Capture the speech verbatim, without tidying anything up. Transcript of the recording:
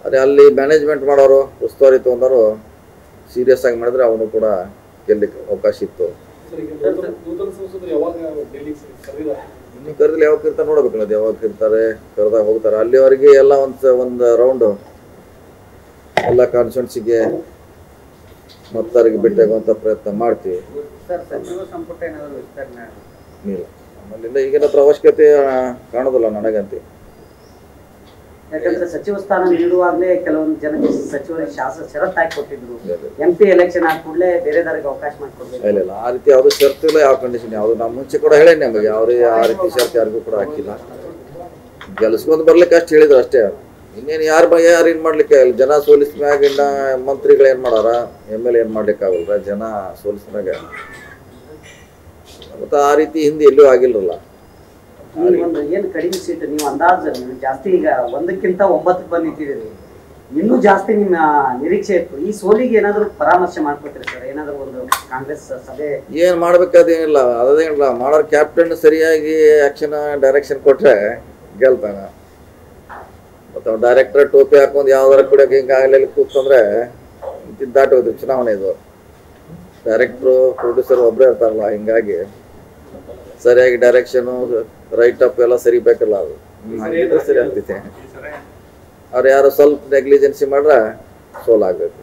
ಅದೇ ಅಲ್ಲಿ ಮ್ಯಾನೇಜ್ಮೆಂಟ್ ಮಾಡೋರು ಉಸ್ತುವಾರಿ ತೊಗೊಂಡವರು ಸೀರಿಯಸ್ ಆಗಿ ಮಾಡಿದ್ರೆ ಅವನು ಕೂಡ ಗೆಲ್ಲಕ್ಕೆ ಅವಕಾಶ ಇತ್ತು. ಇನ್ನು ಕರೆದಲ್ಲಿ ಯಾವಾಗ ಕರಿತಾರೆ ನೋಡ್ಬೇಕಲ್ಲ, ಅದು ಯಾವಾಗ ಕರಿತಾರೆ, ಕರೆದಾಗ ಹೋಗ್ತಾರೆ. ಅಲ್ಲಿವರೆಗೆ ಎಲ್ಲ ಒಂದು ಒಂದು ರೌಂಡು ಎಲ್ಲ ಕಾನ್ಸ್ಟಿಟ್ಯೂನ್ಸಿಗೆ ಮತ್ತವರಿಗೆ ಭೇಟಿಯಾಗುವಂಥ ಪ್ರಯತ್ನ ಮಾಡ್ತೀವಿ. ಇಲ್ಲ ನಮ್ಮಲ್ಲಿಂದ ಈಗಿನ ಹತ್ರ ಅವಶ್ಯಕತೆ ಕಾಣೋದಿಲ್ಲ ನನಗಂತೆ. ಯಾಕಂದ್ರೆ ಸಚಿವ ಸ್ಥಾನ ನೀಡುವಾಗಲೇ ಕೆಲವೊಂದು ಜನಕ್ಕೆ ಸಚಿವರಿಗೆ ಶಾಸಕ ಷರತ್ತು ಹಾಕಿ ಕೊಟ್ಟಿದ್ರು, ಎಂ ಪಿ ಎಲೆಕ್ಷನ್ ಆದ ಕೂಡಲೇ ಬೇರೆದಾರಿಗೆ ಅವಕಾಶ ಮಾಡಿಕೊಡ್ಬೇಕು. ಇಲ್ಲ ಇಲ್ಲ, ಆ ರೀತಿ ಯಾವುದು ಷರತ್ತು ಇಲ್ಲ, ಯಾವ ಕಂಡೀಷನ್ ಯಾವುದು. ನಮ್ಮ ಮುಂಚೆ ಕೂಡ ಹೇಳೇನಿ ನಮಗೆ, ಯಾವುದೇ ಆ ರೀತಿ ಷರತ್ತು ಯಾರಿಗೂ ಕೂಡ ಹಾಕಿಲ್ಲ. ಗೆಲ್ಸ್ಕೊಂಡು ಬರ್ಲಿಕ್ಕೆ ಅಷ್ಟು ಹೇಳಿದ್ರು ಅಷ್ಟೇ. ಇನ್ನೇನು ಯಾರು ಬಗ್ಗೆ ಯಾರು ಏನು ಮಾಡ್ಲಿಕ್ಕೆ ಆಗಲ್ಲ. ಜನ ಸೋಲಿಸ್ಮ್ಯಾಗ ಇನ್ನು ಮಂತ್ರಿಗಳು ಏನು ಮಾಡಾರ, ಎಮ್ ಎಲ್ ಎ ಏನು ಮಾಡ್ಲಿಕ್ಕೆ ಆಗಲ್ಲ. ಜನ ಸೋಲಿಸ್ಮ್ಯಾಗ ಮತ್ತು ಆ ರೀತಿ ಹಿಂದೆ ಎಲ್ಲೂ ಆಗಿಲ್ಲರಲ್ಲ. ಒಂದು ಏನು ಕಡಿಮೆ ಸೀಟ್ ನೀವು ಅಂದಾಜು ನೀವು ಜಾಸ್ತಿ ಈಗ ಒಂದಕ್ಕಿಂತ ಒಂಬತ್ತು ಬಂದು ನಿಂತಿದ್ದೀರಿ, ಇನ್ನೂ ಜಾಸ್ತಿ ನಿಮ್ಮ ನಿರೀಕ್ಷೆ ಇತ್ತು. ಈ ಸೋಲಿಗೆ ಏನಾದರೂ ಪರಾಮರ್ಶೆ ಮಾಡ್ಕೊತೀರಿ ಸರ್? ಏನಾದರೂ ಒಂದು ಕಾಂಗ್ರೆಸ್ ಸಭೆ ಏನು ಮಾಡ್ಬೇಕಾದೇನಿಲ್ಲ, ಅದೇನಿಲ್ಲ. ಮಾಡೋರು ಕ್ಯಾಪ್ಟನ್ ಸರಿಯಾಗಿ ಆ್ಯಕ್ಷನ್ ಡೈರೆಕ್ಷನ್ ಕೊಟ್ಟರೆ ಗೆಲ್ತಾನ. ಮತ್ತು ಅವ್ನು ಡೈರೆಕ್ಟರ್ ಟೋಪಿ ಹಾಕೊಂಡು ಯಾವ್ದಾರ ಕುಡಿಯೋಕೆ ಹಿಂಗೆ ಆಗಲಿ ಕೂತ್ಕೊಂಡ್ರೆ ದಾಟಿ ಹೋದ್ರು. ಚುನಾವಣೆ ಇದು, ಡೈರೆಕ್ಟ್ರು ಪ್ರೊಡ್ಯೂಸರ್ ಒಬ್ಬರೇ ಇರ್ತಾರಲ್ಲ, ಹಿಂಗಾಗಿ ಸರಿಯಾಗಿ ಡೈರೆಕ್ಷನು ರೈಟ್ ಅಪ್ ಎಲ್ಲ ಸರಿ ಬೇಕಲ್ಲ, ಅದು ಸರಿ ಆಗ್ತೈತೆ. ಅವ್ರು ಯಾರು ಸ್ವಲ್ಪ ನೆಗ್ಲಿಜೆನ್ಸಿ ಮಾಡ್ರೆ ಸೋಲಾಗಬೇಕು.